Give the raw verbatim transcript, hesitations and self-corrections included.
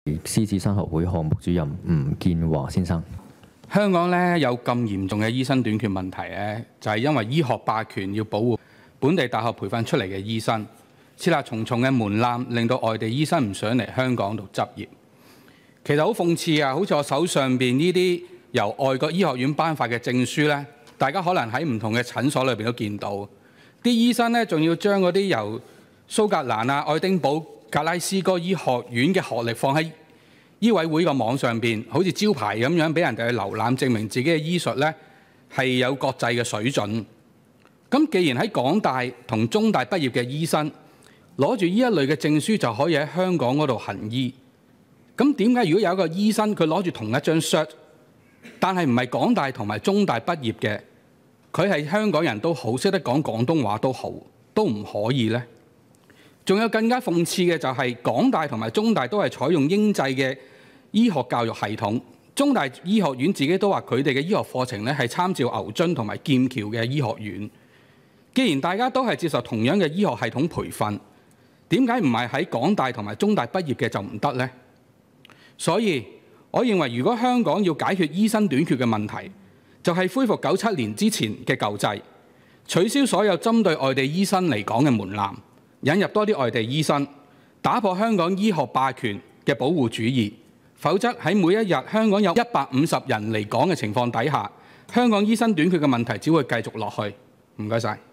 獅子山學會項目主任吳建華先生。 香港咧有咁嚴重嘅醫生短缺問題咧，就係因為醫學霸權要保護本地大學培訓出嚟嘅醫生，設立重重嘅門檻，令到外地醫生唔想嚟香港度執業。其實好諷刺啊！好似我手上邊呢啲由外國醫學院頒發嘅證書咧，大家可能喺唔同嘅診所裏邊都見到，啲醫生咧仲要將嗰啲由蘇格蘭啊、愛丁堡、格拉斯哥醫學院嘅學歷放喺醫委會個網上邊，好似招牌咁樣俾人哋去瀏覽，證明自己嘅醫術咧係有國際嘅水準。咁既然喺港大同中大畢業嘅醫生攞住呢一類嘅證書就可以喺香港嗰度行醫，咁點解如果有一個醫生佢攞住同一張 cert， 但係唔係港大同埋中大畢業嘅，佢係香港人都好，識得講廣東話都好，都唔可以呢？仲有更加諷刺嘅就係港大同埋中大都係採用英制嘅醫學教育系統，中大醫學院自己都話佢哋嘅醫學課程咧係參照牛津同埋劍橋嘅醫學院。既然大家都係接受同樣嘅醫學系統培訓，點解唔係喺港大同埋中大畢業嘅就唔得呢？所以，我認為如果香港要解決醫生短缺嘅問題，就係恢復九七年之前嘅舊制，取消所有針對外地醫生嚟港嘅門檻，引入多啲外地醫生，打破香港醫學霸權嘅保護主義。否則喺每一日香港有一百五十人嚟港嘅情況底下，香港醫生短缺嘅問題只會繼續落去。唔該晒。